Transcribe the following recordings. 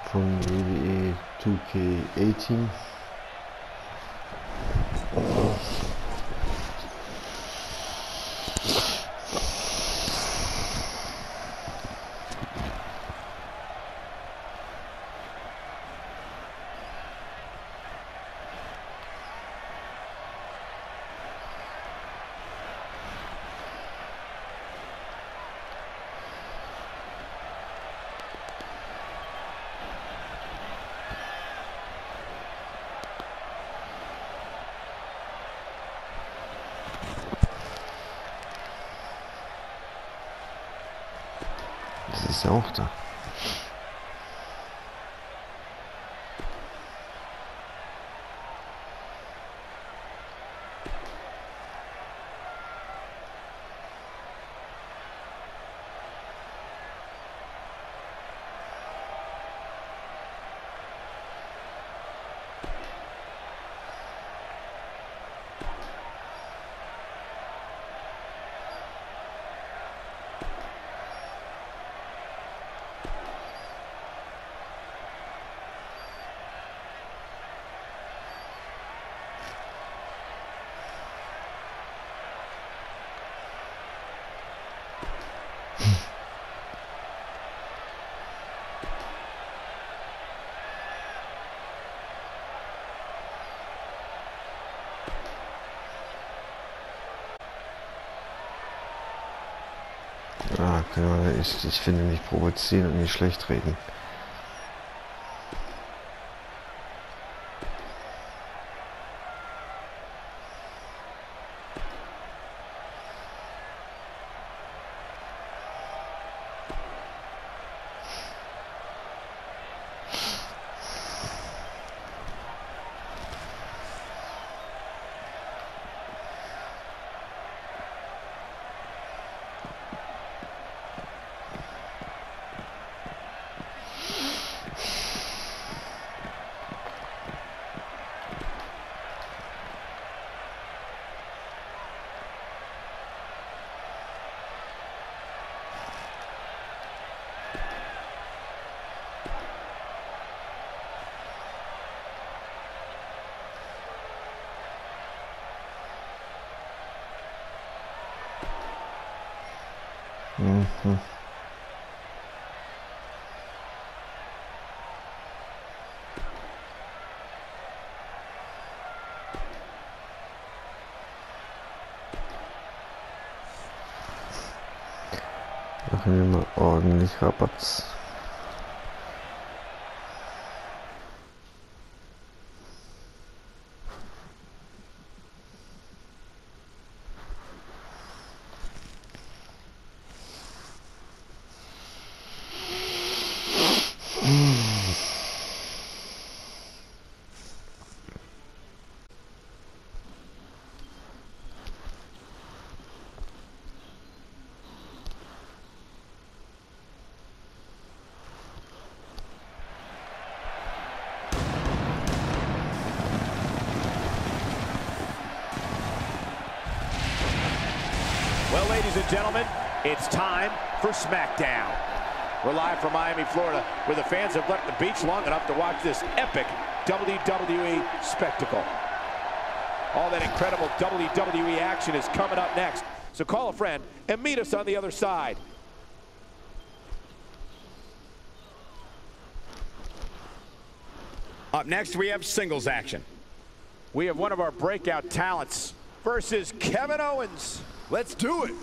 von WWE 2K18. Das ist ja auch da. Ah, genau, ich finde nicht provozieren und nicht schlecht reden. Mhm. Machen wir mal ordentlich Rabatz. Well, ladies and gentlemen, it's time for SmackDown. We're live from Miami, Florida, where the fans have left the beach long enough to watch this epic WWE spectacle. All that incredible WWE action is coming up next. So call a friend and meet us on the other side. Up next, we have singles action. We have one of our breakout talents versus Kevin Owens. Let's do it.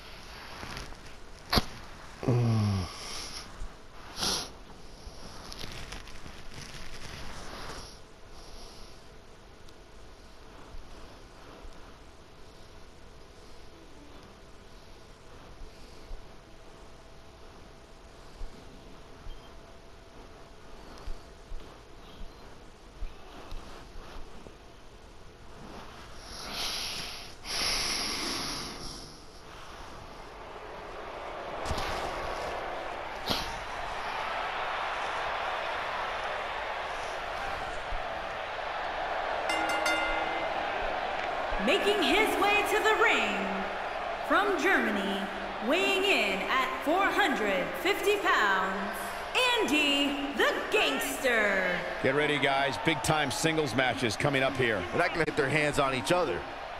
Making his way to the ring from Germany, weighing in at 450 pounds, Andy the Gangster. Get ready, guys. Big-time singles matches coming up here. They're not going to hit their hands on each other.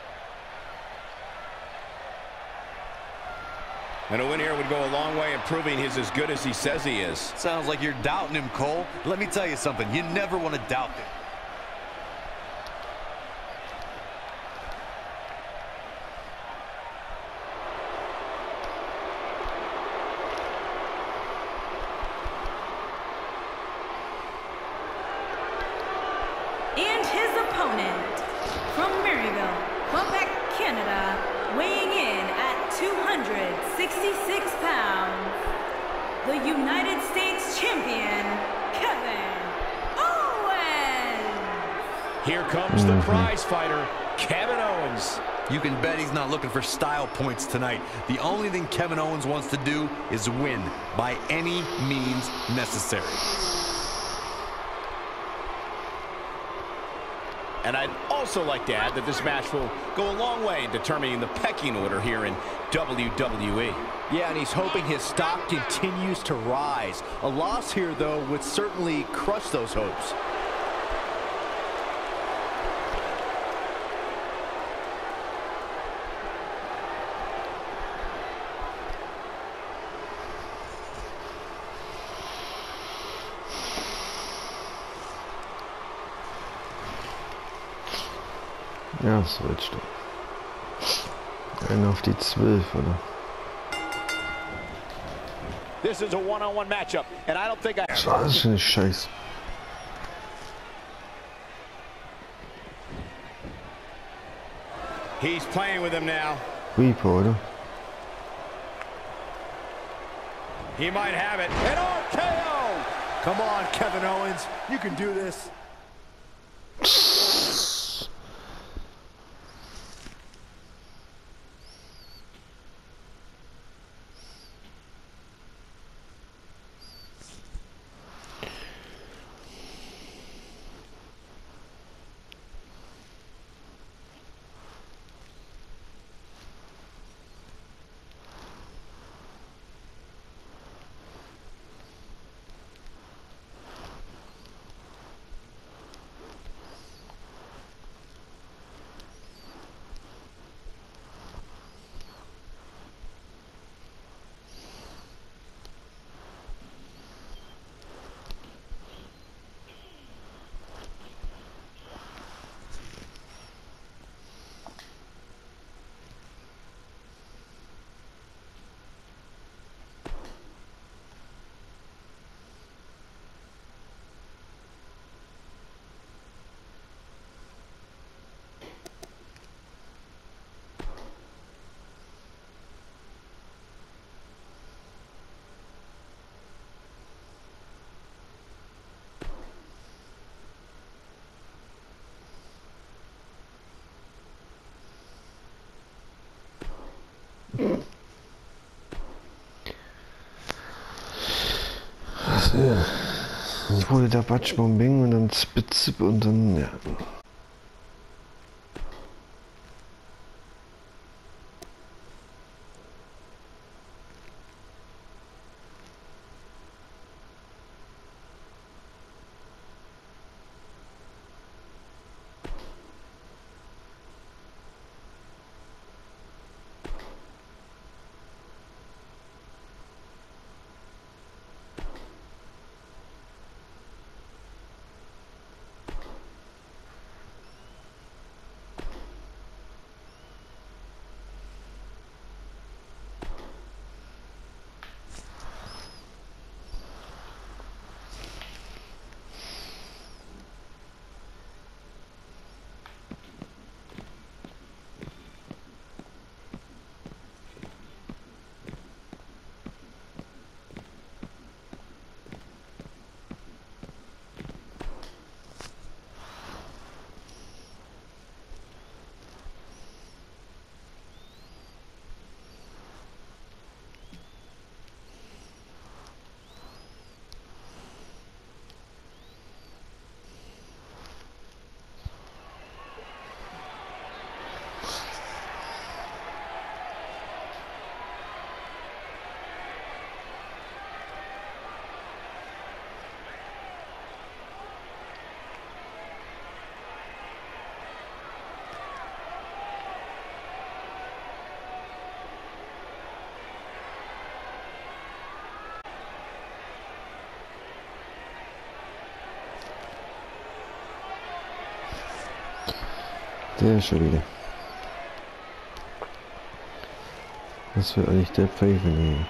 And a win here would go a long way in proving he's as good as he says he is. Sounds like you're doubting him, Cole. Let me tell you something. You never want to doubt him. And his opponent, from Maryville, Quebec, Canada, weighing in at 266 pounds, the United States Champion, Kevin Owens. Here comes the prize fighter, Kevin Owens. You can bet he's not looking for style points tonight. The only thing Kevin Owens wants to do is win by any means necessary. And I'd also like to add that this match will go a long way in determining the pecking order here in WWE. Yeah, and he's hoping his stock continues to rise. A loss here, though, would certainly crush those hopes. Ja, switch doch. Einen auf die 12, oder? This is a one-on-one matchup, and I don't think I... Das war alles für eine Scheiße. He's playing with him now. Reaper, oder? He might have it. An RKO! Come on, Kevin Owens. You can do this. Ja. Dann wurde der Batschbombing und dann Zip und dann, ja. Der ist schon wieder. Was will eigentlich der Pfeife nehmen?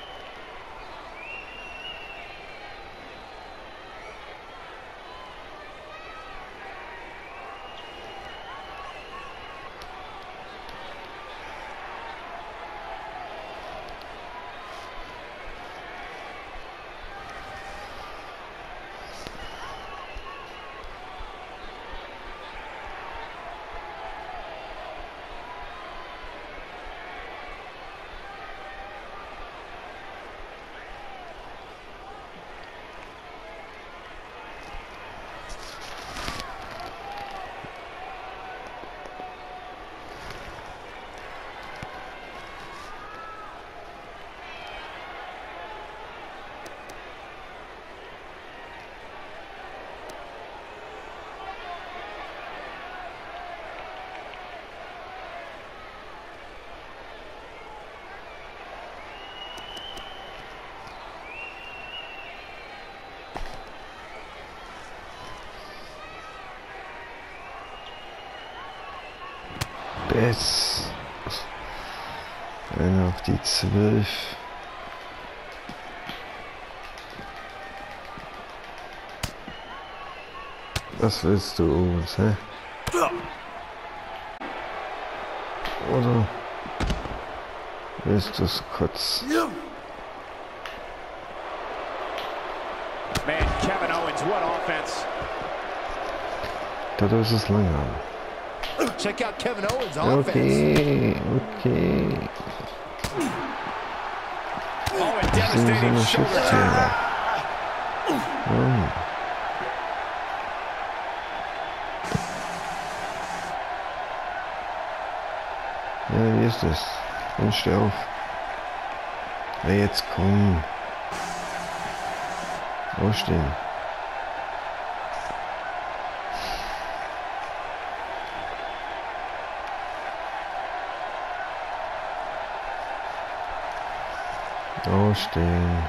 Bess. Einer auf die 12. Was willst du uns, hä? Oder willst du es kurz? Man, Kevin Owens, what offense. Da ist es lang haben. Check out Kevin Owens' offense. Okay. Oh, and devastating shoulder tap. Ja, wie ist das? Und steh auf. Ja, jetzt komm. Aufstehen. Aufstehen.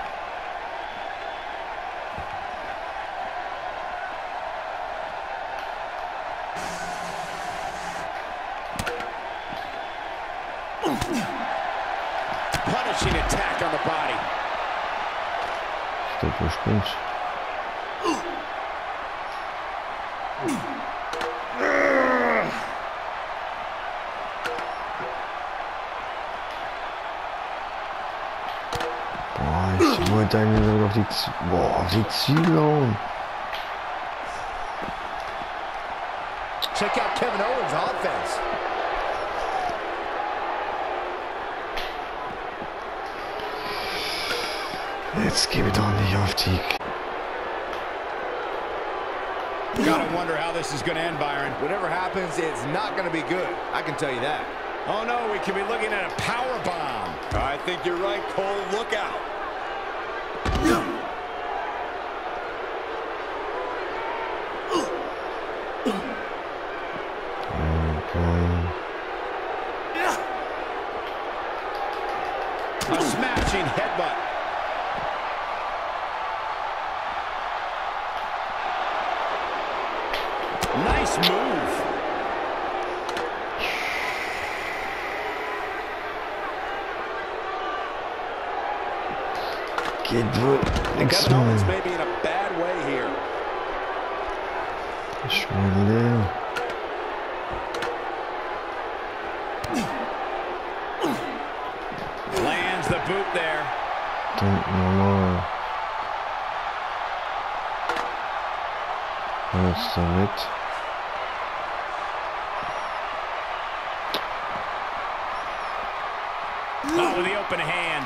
Punishing attack on the body. Stop, wo spinnst? Ich wollte eigentlich sogar auf die Zwiebel hauen. Check out Kevin Owens' offense. Jetzt gebe ich doch nicht auf die. Gotta wonder how this is gonna end, Byron. Whatever happens, it's not going to be good. I can tell you that. Oh no, we could be looking at a power bomb. I think you're right, Cole. Look out. A smashing headbutt. Nice move. Geht wohl nichts Kevin Owens mehr. may be in a bad way here. Schwein leer. Lands the boot there. Denken normal. Was damit? Oh, with the open hand.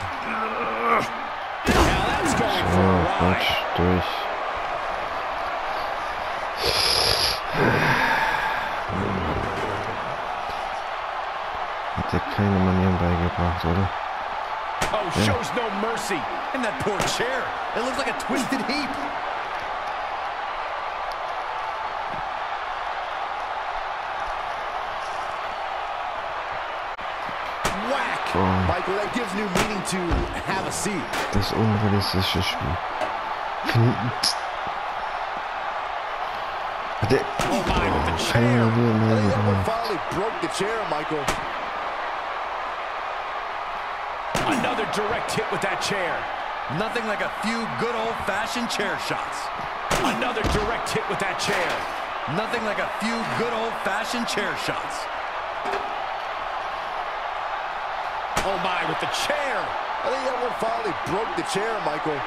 Now that's going for a ride. Quatsch, durch. Hat dir keine Manieren beigebracht, oder? Oh, shows no mercy. And that poor chair. It looks like a twisted heap. Whack. Oh, Michael, that gives new meaning to have a seat. das unrealistische Spiel. Der, Oh my, with the chair. keiner wieder I mehr think that one gebracht. finally broke the chair, Michael. Another direct hit with that chair. Nothing like a few good old-fashioned chair shots. Another direct hit with that chair. Nothing like a few good old-fashioned chair shots. Oh my, with the chair. I think that one finally broke the chair, Michael.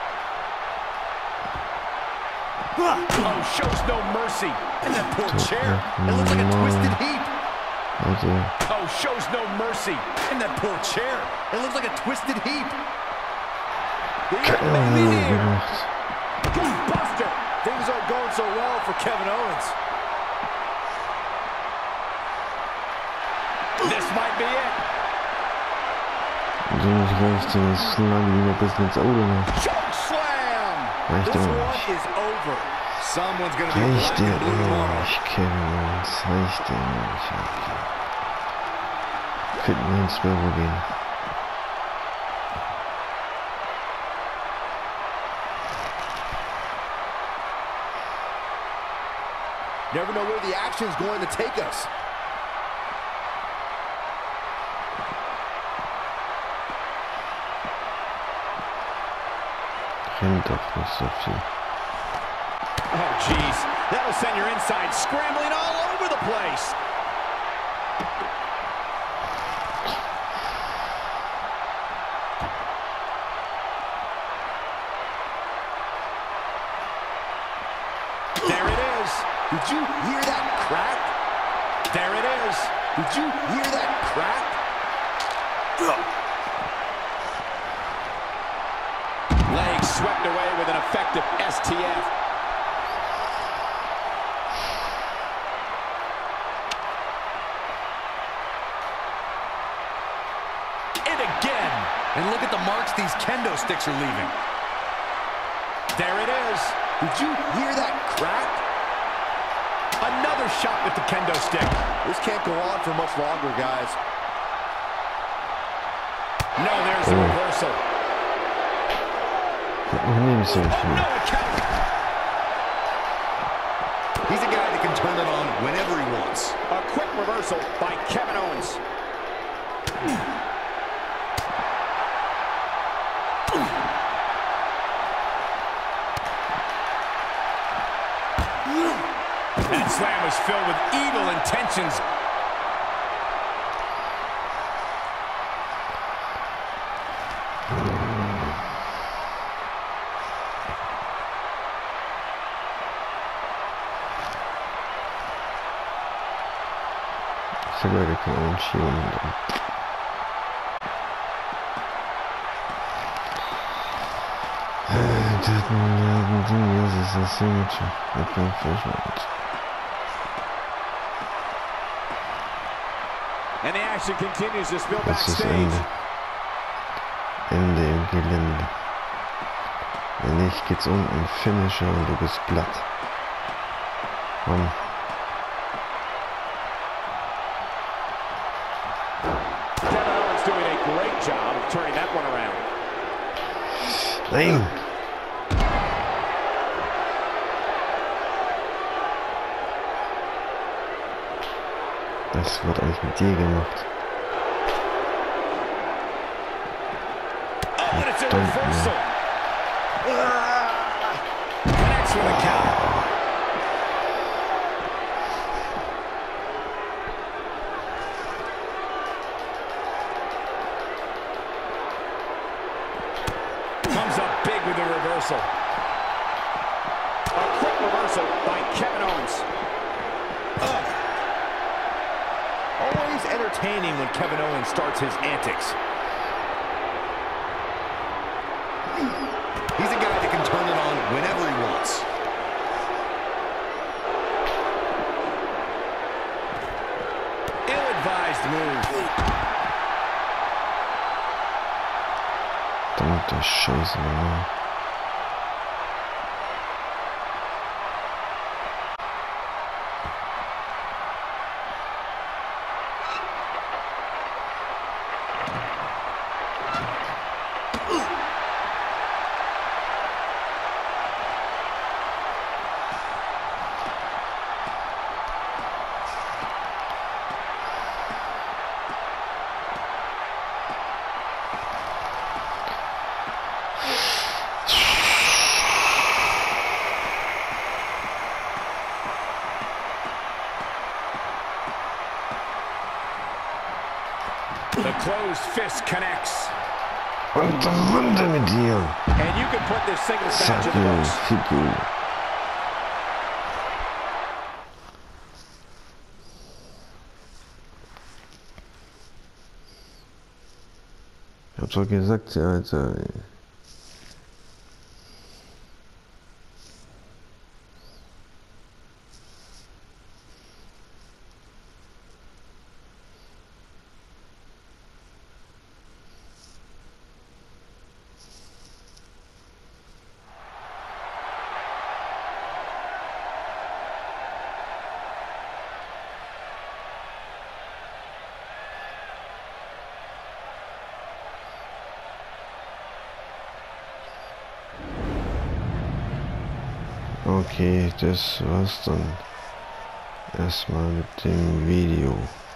Oh, shows no mercy. And that poor chair. It looks like a twisted heap. Also, Oh, shows no mercy. And that poor chair. It looks like a twisted heap. keiner mehr gemacht. Buster. Things aren't going so well for Kevin Owens. This might be it. So nicht reicht, dann schlage ich ihn ein bisschen ins Auge noch. Choke slam. Reicht This aber one nicht. is over. Someone's gonna be Reicht black der and blue immer tomorrow. nicht, Kevin Owens. Reicht der immer nicht. Könnten wir ins Büro gehen. Never know where the action's going to take us. Rennt doch nicht so viel. Oh, jeez. That'll send your inside scrambling all over the place. There it is. Did you hear that crack? There it is. Did you hear that crack? Leg swept away with an effective STF. And again. And look at the marks these kendo sticks are leaving. There it is. Did you hear that crack? Another shot with the kendo stick. This can't go on for much longer, guys. No, there's the reversal. Hat noch nie so viel. No count. He's a guy that can turn it on whenever he wants. A quick reversal by Kevin Owens. That slam was filled with evil intentions. Sogar der kann einen schieben. Das ist Signature. Ich bin verschwunden. And the action continues to spill Das ist backstage. Ende. Ende im Gelände. Wenn nicht, geht's unten Finisher und du bist platt. Mann. Kevin Owens doing a great job of turning that one around. Nein! Das wird eigentlich mit dir gemacht. Oh, and it's a Don't reversal. Connects with a count. Comes up big with the reversal. A quick reversal by Kevin Owens. Always entertaining when Kevin Owens starts his antics. He's a guy that can turn it on whenever he wants. Ill-advised move. Verdammte Scheiße, Mann. closed fist connects. Und runter mit dir. And you can put this singles match in the Saku, books. Fiku. Ich hab's doch gesagt, ja, Alter. Okay, das war's dann erstmal mit dem Video.